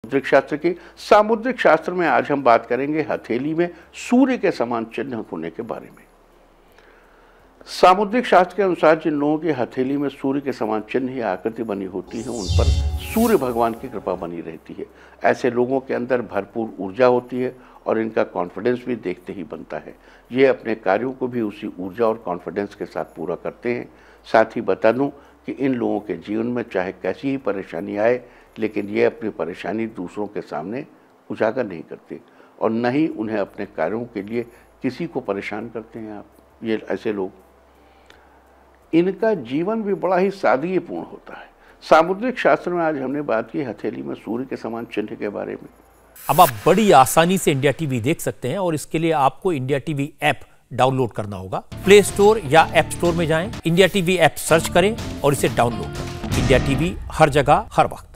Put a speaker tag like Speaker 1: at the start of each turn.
Speaker 1: सामुद्रिक शास्त्र की। सामुद्रिक शास्त्र में आज हम बात करेंगे हथेली में सूर्य के समान चिन्ह होने के बारे में। सामुद्रिक शास्त्र के अनुसार जिन लोगों की हथेली में सूर्य के समान चिन्ह या आकृति बनी होती है, उन पर सूर्य भगवान की कृपा बनी रहती है। ऐसे लोगों के अंदर भरपूर ऊर्जा होती है और इनका कॉन्फिडेंस भी देखते ही बनता है। ये अपने कार्यों को भी उसी ऊर्जा और कॉन्फिडेंस के साथ पूरा करते हैं। साथ ही बता दूं कि इन लोगों के जीवन में चाहे कैसी ही परेशानी आए, लेकिन ये अपनी परेशानी दूसरों के सामने उजागर नहीं करते और न ही उन्हें अपने कार्यों के लिए किसी को परेशान करते हैं। आप ये ऐसे लोग, इनका जीवन भी बड़ा ही सादगीपूर्ण होता है। सामुद्रिक शास्त्र में आज हमने बात की हथेली में सूर्य के समान चिन्ह के बारे में।
Speaker 2: अब आप बड़ी आसानी से इंडिया टीवी देख सकते हैं और इसके लिए आपको इंडिया टीवी ऐप डाउनलोड करना होगा। प्ले स्टोर या ऐप स्टोर में जाएं, इंडिया टीवी ऐप सर्च करें और इसे डाउनलोड करें। इंडिया टीवी हर जगह हर वक्त।